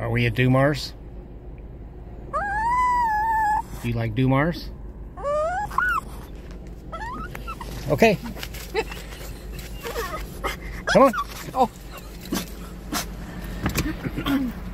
Are we at Doumars? Do you like Doumars? Okay. Come on. Oh.